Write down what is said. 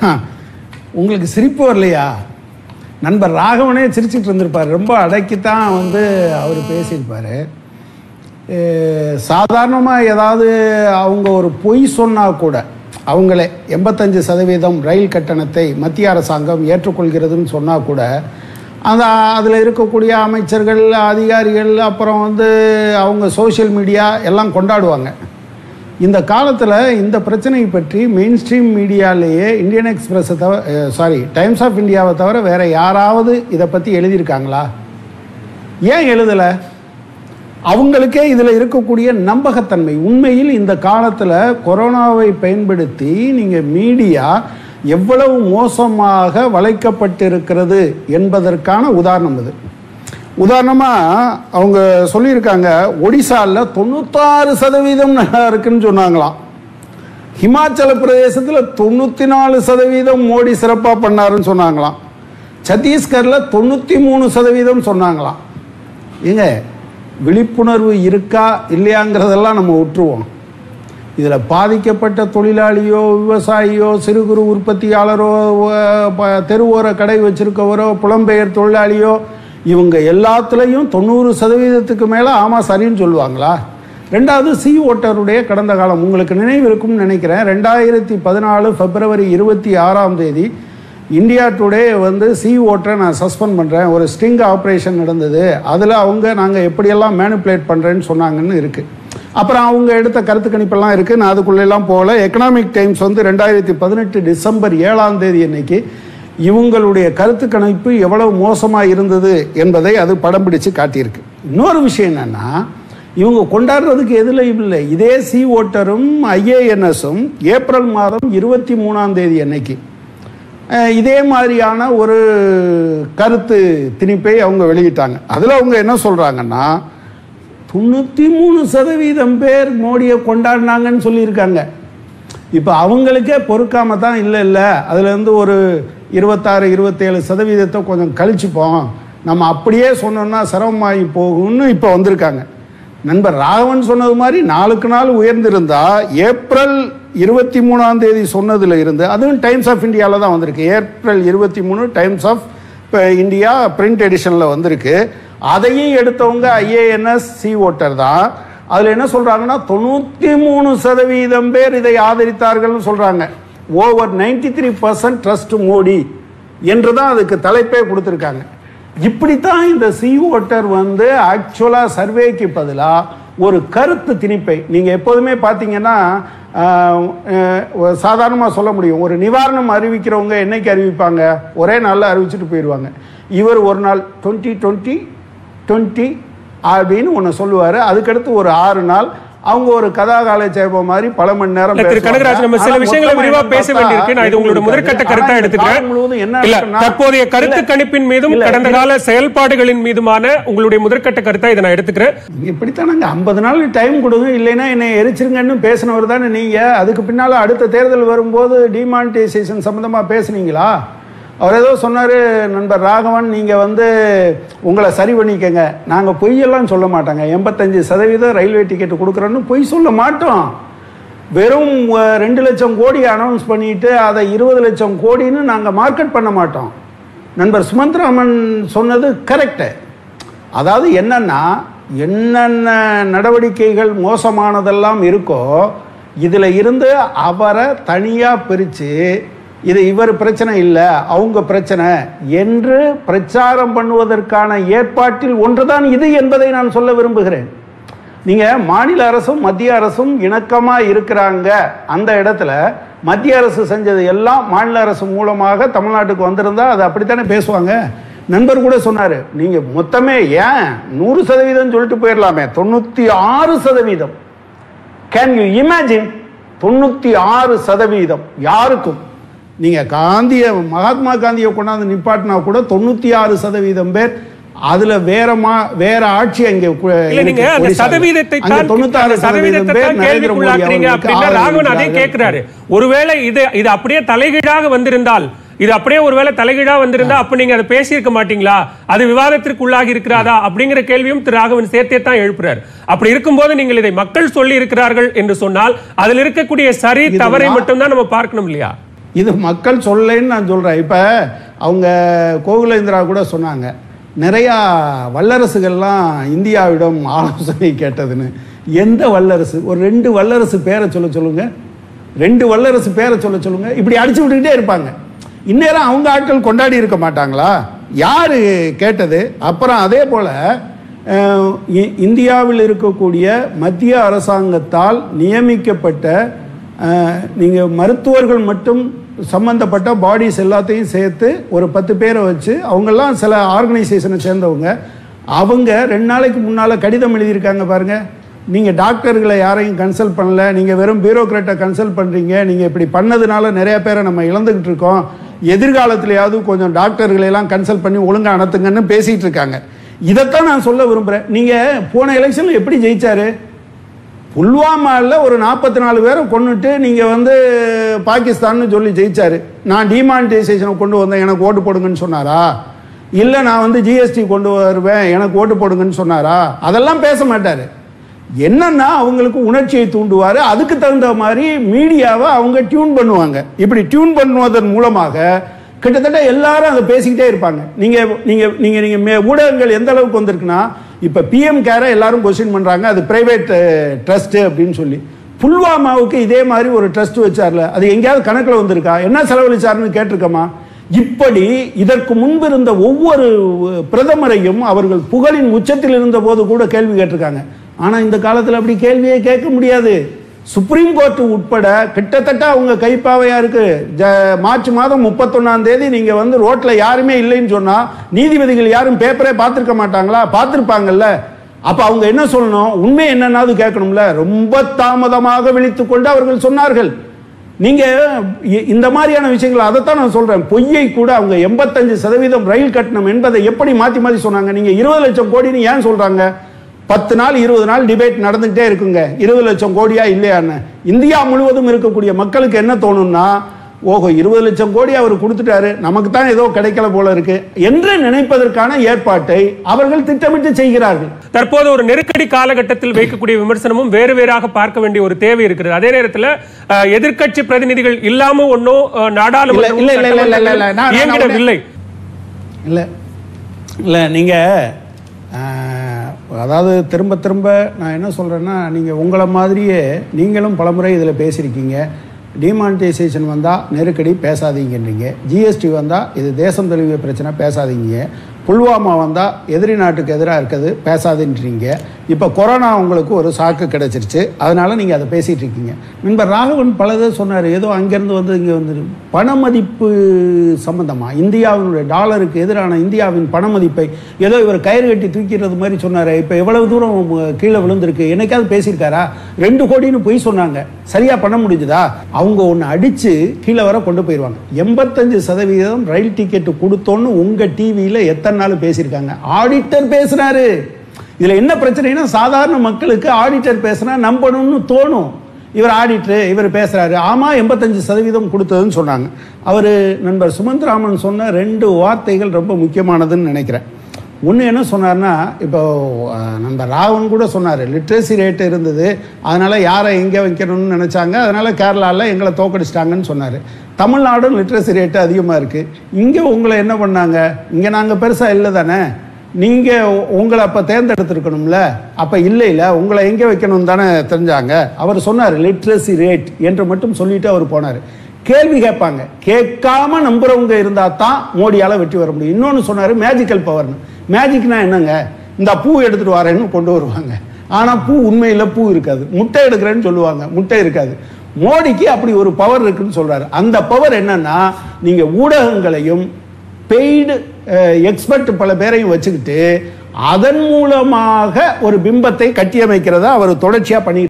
உங்களுக்கு சிரிப்பு வரலையா? நண்பர் ராகவனே சிரிச்சிட்டு இருந்திருப்பார். ரொம்ப அடக்கித்தான் வந்து அவர் பேசியிருப்பார். சாதாரணமாக ஏதாவது அவங்க ஒரு பொய் சொன்னால் கூட அவங்களே 85% ரயில் கட்டணத்தை மத்திய அரசாங்கம் ஏற்றுக்கொள்கிறதுன்னு சொன்னால் கூட அதில் இருக்கக்கூடிய அமைச்சர்கள், அதிகாரிகள், அப்புறம் வந்து அவங்க சோஷியல் மீடியா எல்லாம் கொண்டாடுவாங்க. இந்த காலத்தில் இந்த பிரச்சனையை பற்றி மெயின் ஸ்ட்ரீம் மீடியாலேயே இந்தியன் எக்ஸ்பிரஸை டைம்ஸ் ஆஃப் இந்தியாவை தவிர வேறு யாராவது இதை பற்றி எழுதியிருக்காங்களா? ஏன் எழுதலை? அவங்களுக்கே இதில் இருக்கக்கூடிய நம்பகத்தன்மை. உண்மையில் இந்த காலத்தில் கொரோனாவை பயன்படுத்தி நீங்கள் மீடியா எவ்வளவு மோசமாக வளைக்கப்பட்டிருக்கிறது என்பதற்கான உதாரணம் இது. உதாரணமாக அவங்க சொல்லியிருக்காங்க, ஒடிசாவில் 96% நல்லா இருக்குன்னு சொன்னாங்களாம். ஹிமாச்சல பிரதேசத்தில் 94% மோடி சிறப்பாக பண்ணாருன்னு சொன்னாங்களாம். சத்தீஸ்கரில் 93% சொன்னாங்களாம். ஏங்க, விழிப்புணர்வு இருக்கா இல்லையாங்கிறதெல்லாம் நம்ம விட்டுருவோம். இதில் பாதிக்கப்பட்ட தொழிலாளியோ, விவசாயியோ, சிறு குறு உற்பத்தியாளரோ, தெருவோர கடை வச்சிருக்கவரோ, புலம்பெயர் தொழிலாளியோ, இவங்க எல்லாத்துலேயும் 90% மேலே ஆமாம் சரின்னு சொல்லுவாங்களா? ரெண்டாவது, சி ஓட்டருடைய கடந்த காலம் உங்களுக்கு நினைவு இருக்கும்னு நினைக்கிறேன். 2014 பிப்ரவரி 26 இந்தியா டுடே வந்து சி ஓட்டரை நான் சஸ்பெண்ட் பண்ணுறேன், ஒரு ஸ்டிங் ஆப்ரேஷன் நடந்தது, அதில் அவங்க நாங்கள் எப்படியெல்லாம் மேனிப்புலேட் பண்ணுறேன்னு சொன்னாங்கன்னு இருக்குது. அப்புறம் அவங்க எடுத்த கருத்து கணிப்பெல்லாம் இருக்குது. நான் அதுக்குள்ளெல்லாம் போகல. எக்கனாமிக் டைம்ஸ் வந்து 2018 டிசம்பர் 7 அன்னைக்கு இவங்களுடைய கருத்து கணிப்பு எவ்வளவு மோசமாக இருந்தது என்பதை அது படம் பிடிச்சு காட்டியிருக்கு. இன்னொரு விஷயம் என்னென்னா, இவங்க கொண்டாடுறதுக்கு எதில் இல்லை. இதே சி ஓட்டரும் IANSம் ஏப்ரல் மாதம் 23 அன்னைக்கு இதே மாதிரியான ஒரு கருத்து திணிப்பை அவங்க வெளியிட்டாங்க. அதில் அவங்க என்ன சொல்கிறாங்கன்னா, 93% பேர் மோடியை கொண்டாடினாங்கன்னு சொல்லியிருக்காங்க. இப்போ அவங்களுக்கே பொறுக்காம தான் இல்லை அதுலேருந்து ஒரு 26-27% கொஞ்சம் கழிச்சுப்போம், நம்ம அப்படியே சொன்னோம்னா சிரமமாகி போகும்னு இப்போ வந்திருக்காங்க. நண்பர் ராகவன் சொன்னது மாதிரி நாளுக்கு நாள் உயர்ந்திருந்தா ஏப்ரல் 23 சொன்னதுல இருந்து, அதுவும் டைம்ஸ் ஆஃப் இந்தியாவில் தான் வந்திருக்கு. April 23 Times of India print எடிஷனில் வந்திருக்கு. அதையும் எடுத்தவங்க IANS சி ஓட்டர் தான். அதில் என்ன சொல்கிறாங்கன்னா, 93% பேர் இதை ஆதரித்தார்கள்னு சொல்கிறாங்க. ஓவர் 93% ட்ரஸ்ட் மோடி என்று தான் அதுக்கு தலைப்பே கொடுத்துருக்காங்க. இப்படித்தான் இந்த சி ஓட்டர் வந்து ஆக்சுவலாக சர்வேக்கு பதிலாக ஒரு கருத்து திணிப்பை நீங்கள் எப்போதுமே பார்த்தீங்கன்னா சாதாரணமாக சொல்ல முடியும். ஒரு நிவாரணம் அறிவிக்கிறவங்க என்னைக்கு அறிவிப்பாங்க? ஒரே நாளில் அறிவிச்சுட்டு போயிடுவாங்க. இவர் ஒரு நாள் 2020 அப்படின்னு ஒன்று சொல்லுவார். அதுக்கடுத்து ஒரு 6 நாள் அவங்க ஒரு கதாகால சேபம் மாதிரி பல மணி நேரம். கனகராஜ், நம்ம சில விஷயங்களை விரிவா பேச வேண்டியிருக்கு. நான் இது உங்களுடைய முதற்கட்ட கருத்தா எடுத்துக்கிறேன். தற்போதைய கருத்து கணிப்பின் மீதும் கடந்த கால செயல்பாடுகளின் மீதுமான உங்களுடைய முதற்கட்ட கருத்தா இதை நான் எடுத்துக்கிறேன். இப்படித்தான் நாங்கள் 50 நாள் டைம் கொடுங்க, இல்லைன்னா என்னை எரிச்சிருங்கன்னு பேசினவர் தானே நீங்க. அதுக்கு பின்னால அடுத்த தேர்தல் வரும்போது டிமானிட்டைசேஷன் சம்பந்தமா பேசுனீங்களா? அவர் ஏதோ சொன்னார், நண்பர் ராகவன், நீங்கள் வந்து உங்களை சரி பண்ணிக்கங்க, நாங்கள் பொய்யெல்லாம் சொல்ல மாட்டாங்க, 85% ரயில்வே டிக்கெட்டு கொடுக்குறோன்னு பொய் சொல்ல மாட்டோம். வெறும் 2 லட்சம் கோடி அனௌன்ஸ் பண்ணிட்டு அதை 20 லட்சம் கோடின்னு நாங்கள் மார்க்கெட் பண்ண மாட்டோம். நண்பர் சுமந்த்ராமன் சொன்னது கரெக்டு. அதாவது என்னன்னா, என்னென்ன நடவடிக்கைகள் மோசமானதெல்லாம் இருக்கோ இதில் இருந்து அவரை தனியாக பிரித்து இது இவர் பிரச்சனை இல்லை, அவங்க பிரச்சனை என்று பிரச்சாரம் பண்ணுவதற்கான ஏற்பாட்டில் ஒன்றுதான் இது என்பதை நான் சொல்ல விரும்புகிறேன். நீங்கள் மாநில அரசும் மத்திய அரசும் இணக்கமாக இருக்கிறாங்க. அந்த இடத்துல மத்திய அரசு செஞ்சது எல்லாம் மாநில அரசு மூலமாக தமிழ்நாட்டுக்கு வந்திருந்தா அது அப்படித்தானே பேசுவாங்க. நண்பர் கூட சொன்னார், நீங்கள் மொத்தமே ஏன் 100% சொல்லிட்டு போயிடலாமே, 96%. Can you imagine? 96% யாருக்கும். நீங்கள் மகாத்மா காந்தியை கொண்டாந்து நிப்பாட்டினா கூட 96% பேர் அதுல வேற ஆட்சி அங்கே 96% பேர் நரேந்திர மோடி கேட்கிறாரு. ஒருவேளை இது அப்படியே தலைகீழாக வந்திருந்தால், இது அப்படியே ஒருவேளை தலைகீழா வந்திருந்தா அப்ப நீங்க அதை பேசியிருக்க மாட்டீங்களா? அது விவாதத்திற்கு உள்ளாகி இருக்கிறாரா அப்படிங்கிற கேள்வியும் திரு ராகவன் சேர்த்தே தான் எழுப்புறாரு. அப்படி இருக்கும்போது நீங்கள் இதை மக்கள் சொல்லி இருக்கிறார்கள் என்று சொன்னால் அதில் இருக்கக்கூடிய சரி தவறை மட்டும் தான் நம்ம பார்க்கணும் இல்லையா? இது மக்கள் சொல்லேன்னு நான் சொல்கிறேன். இப்போ அவங்க கோகுலேந்திரா கூட சொன்னாங்க, நிறையா வல்லரசுகள்லாம் இந்தியாவிடம் ஆலோசனை கேட்டதுன்னு. எந்த வல்லரசு? ஒரு 2 வல்லரசு பேரை சொல்லுங்க, 2 வல்லரசு பேரை சொல்லுங்க. இப்படி அடிச்சு விட்டுக்கிட்டே இருப்பாங்க. இந்நேரம் அவங்க ஆட்கள் கொண்டாடி இருக்க மாட்டாங்களா? யாரு கேட்டது? அப்புறம் அதே போல இந்தியாவில் இருக்கக்கூடிய மத்திய அரசாங்கத்தால் நியமிக்கப்பட்ட நீங்கள் மருத்துவர்கள் மட்டும் சம்பந்தப்பட்ட பாடிஸ் எல்லாத்தையும் சேர்த்து ஒரு 10 பேரை வச்சு, அவங்கெல்லாம் சில ஆர்கனைசேஷனை சேர்ந்தவங்க, அவங்க 2 நாளைக்கு முன்னால் கடிதம் எழுதியிருக்காங்க பாருங்க. நீங்கள் டாக்டர்களை யாரையும் கன்சல்ட் பண்ணல, நீங்கள் வெறும் பியூரோக்ராட்டை கன்சல்ட் பண்ணுறீங்க, நீங்கள் இப்படி பண்ணதுனால நிறைய பேரை நம்ம இழந்துக்கிட்டு இருக்கோம், எதிர்காலத்திலேயாவது கொஞ்சம் டாக்டர்களையெல்லாம் கன்சல்ட் பண்ணி ஒழுங்காக அனுத்துங்கன்னு பேசிகிட்டு இருக்காங்க. இதைத்தான் நான் சொல்ல விரும்புகிறேன். நீங்கள் போன எலெக்ஷனில் எப்படி ஜெயிச்சாரு? புல்வாமாவில் ஒரு 44 பேரை கொண்டுட்டு நீங்கள் பாகிஸ்தான்னு சொல்லி ஜெயிச்சாரு. நான் டிமானிட்டைசேஷனை கொண்டு வந்தேன், எனக்கு ஓட்டு போடுங்கன்னு சொன்னாரா? இல்லை நான் ஜிஎஸ்டி கொண்டு வருவேன், எனக்கு ஓட்டு போடுங்கன்னு சொன்னாரா? அதெல்லாம் பேச மாட்டார். என்னன்னா அவங்களுக்கு உணர்ச்சியை தூண்டுவார். அதுக்கு தகுந்த மாதிரி மீடியாவை அவங்க டியூன் பண்ணுவாங்க. இப்படி டியூன் பண்ணுவதன் மூலமாக கிட்டத்தட்ட எல்லாரும் அதை பேசிக்கிட்டே இருப்பாங்க. நீங்கள் ஊடகங்கள் எந்த அளவுக்கு வந்திருக்குன்னா, இப்போ பிஎம் கேரை எல்லாரும் கொஸ்டின் பண்ணுறாங்க, அது பிரைவேட் ட்ரஸ்ட் அப்படின்னு சொல்லி. புல்வாமாவுக்கு இதே மாதிரி ஒரு ட்ரஸ்ட் வச்சார்ல, அது எங்கேயாவது கணக்கில் வந்திருக்கா? என்ன செலவழிச்சாருன்னு கேட்டிருக்கோமா? இப்படி இதற்கு முன்பு இருந்த ஒவ்வொரு பிரதமரையும் அவர்கள் புகழின் உச்சத்தில் இருந்த போது கூட கேள்வி கேட்டிருக்காங்க. ஆனால் இந்த காலத்தில் அப்படி கேள்வியே கேட்க முடியாது. சுப்ரீம் கோர்ட் உட்பட கிட்டத்தட்ட அவங்க கைப்பாவையா இருக்கு. மார்ச் மாதம் 31ஆம் தேதி நீங்க ரோட்ல யாருமே இல்லைன்னு சொன்னா நீதிபதிகள் யாரும் பேப்பரே பார்த்திருக்க மாட்டாங்களா? பார்த்திருப்பாங்கல்ல. அப்ப அவங்க என்ன சொல்லணும்? உண்மை என்னன்னாவது கேட்கணும்ல. ரொம்ப தாமதமாக விழித்துக் கொண்டு அவர்கள் சொன்னார்கள். நீங்க இந்த மாதிரியான விஷயங்கள், அதைத்தான் நான் சொல்றேன். பொய்யை கூட அவங்க 85% ரயில் கட்டணம் என்பதை எப்படி மாத்தி மாத்தி சொன்னாங்க. நீங்க 20 லட்சம் கோடின்னு ஏன் சொல்றாங்க? 10 நாள் 20 நாள் டிபேட் நடந்துகிட்டே இருக்குங்க. 20 லட்சம் கோடியா இல்லையான்னு. இந்தியா முழுவதும் இருக்கக்கூடிய மக்களுக்கு என்ன தோணும்னா, ஓஹோ 20 லட்சம் கோடி அவர் கொடுத்துட்டாரு, நமக்கு தான் ஏதோ கிடைக்கல போல இருக்கு என்று நினைப்பதற்கான ஏற்பாட்டை அவர்கள் திட்டமிட்டு செய்கிறார்கள். தற்போது ஒரு நெருக்கடி காலகட்டத்தில் வைக்கக்கூடிய விமர்சனமும் வேறு வேறாக பார்க்க வேண்டிய ஒரு தேவை இருக்கிறது. அதே நேரத்தில் எதிர்க்கட்சி பிரதிநிதிகள் இல்லாம ஒன்னும் நாடாளுமன்றம் இல்லை இல்ல நீங்க அதாவது திரும்ப திரும்ப நான் என்ன சொல்கிறேன்னா, நீங்கள் உங்களை மாதிரியே நீங்களும் பலமுறை இதில் பேசியிருக்கீங்க. டிமானிட்டைசேஷன் வந்தால் நெருக்கடி பேசாதீங்கன்றீங்க, ஜிஎஸ்டி வந்தால் இது தேசம் தழுவிய பிரச்சனை பேசாதீங்க, புல்வாமா வந்தால் எதிரி நாட்டுக்கு எதிராக இருக்குது பேசாதுன்றீங்க. இப்போ கொரோனா உங்களுக்கு ஒரு சாக்கு கிடைச்சிருச்சு, அதனால் நீங்கள் அதை பேசிகிட்டு இருக்கீங்க. நண்பர் ராகவன் பலதை சொன்னார். ஏதோ அங்கேருந்து இங்கே பண மதிப்பு சம்பந்தமாக இந்தியாவினுடைய டாலருக்கு எதிரான இந்தியாவின் பண மதிப்பை ஏதோ இவர் கயிறு கட்டி தூக்கிறது மாதிரி சொன்னார். இப்போ எவ்வளவு தூரம் கீழே விழுந்திருக்கு என்னைக்காவது பேசியிருக்காரா? 2 கோடின்னு போய் சொன்னாங்க, சரியாக பண்ண முடிஞ்சுதா? அவங்க ஒன்று அடித்து கீழே வர கொண்டு போயிடுவாங்க. 85% ரயில் டிக்கெட்டு கொடுத்தோன்னு உங்கள் டிவியில் எத்தனை நாள் பேசியிருக்காங்க. ஆடிட்டர் பேசுகிறாரு. இதில் என்ன பிரச்சனைனா, சாதாரண மக்களுக்கு ஆடிட்டர் பேசுனா நம்பணும்னு தோணும். இவர் ஆடிட்டர், இவர் பேசுகிறாரு. ஆமாம் 85% கொடுத்ததுன்னு சொன்னாங்க. அவர் நண்பர் சுமந்த்ராமன் சொன்ன 2 வார்த்தைகள் ரொம்ப முக்கியமானதுன்னு நினைக்கிறேன். ஒன்று என்ன சொன்னார்னா, இப்போ நண்பர் ராவன் கூட சொன்னார், லிட்ரஸி ரேட்டு இருந்தது, அதனால் யாரை எங்கே வைக்கணும்னு நினச்சாங்க, அதனால் கேரளாவில் எங்களை தோக்கடிச்சிட்டாங்கன்னு சொன்னார். தமிழ்நாடும் லிட்ரஸி ரேட்டு அதிகமாக இருக்குது. இங்கே உங்களை என்ன பண்ணாங்க? இங்கே நாங்கள் பெருசாக இல்லை தானே, நீங்கள் உங்களை அப்போ தேர்ந்தெடுத்துருக்கணும்ல, அப்போ இல்லை உங்களை எங்கே வைக்கணும் தானே தெரிஞ்சாங்க. அவர் சொன்னார் லிட்ரஸி ரேட் என்று மட்டும் சொல்லிட்டு அவர் போனார். கேள்வி கேட்பாங்க, கேட்காம நம்புறவங்க இருந்தால் தான் மோடியால் வெற்றி வர முடியும். இன்னொன்று சொன்னார் மேஜிக்கல் பவர்னு. மேஜிக்னா என்னங்க? இந்த பூ எடுத்துகிட்டு வரேன்னு கொண்டு வருவாங்க, ஆனால் பூ உண்மையில் பூ இருக்காது. முட்டை எடுக்கிறேன்னு சொல்லுவாங்க, முட்டை இருக்காது. மோடிக்கு அப்படி ஒரு பவர் இருக்குன்னு சொல்றாரு. அந்த பவர் என்னன்னா, நீங்க ஊடகங்களையும் பெய்டு எக்ஸ்பர்ட் பல பேரையும் வச்சுக்கிட்டு அதன் மூலமாக ஒரு பிம்பத்தை கட்டியமைக்கிறதா அவர் தொடர்ச்சியா பண்ணி